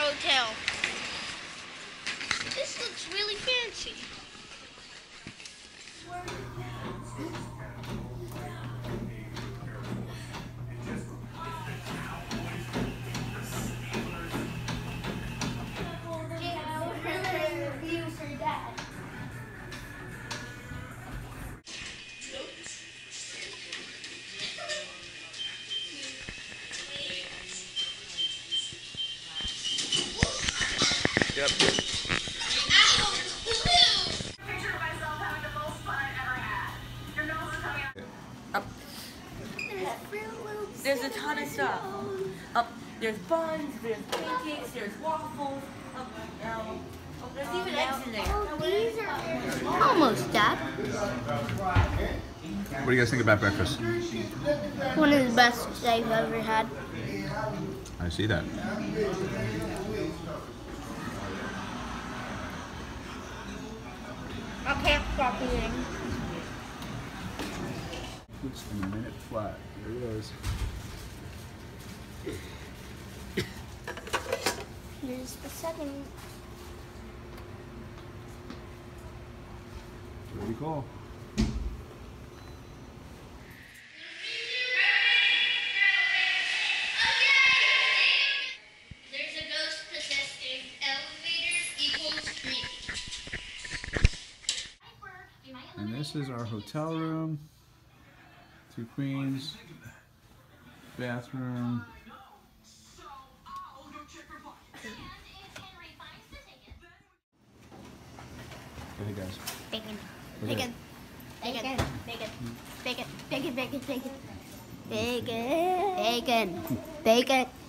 hotel. This looks really fancy. Yep. Picture of myself having the most fun I've ever had. Your nose is coming out. There's a ton of stuff. There's buns, there's pancakes, there's waffles. There's even eggs in there. Almost, Dad. What do you guys think about breakfast? One of the best I've ever had. I see that. I can't stop eating. It's in a minute flat. There it is. Here's the second. Pretty cool. There's a ghost possessing elevators equals creepy. And this is our hotel room. 2 queens. Bathroom. Go ahead, guys. Bacon. Okay. Bacon. Bacon. Bacon. Bacon. Bacon. Bacon. Bacon. Bacon. Bacon. Bacon.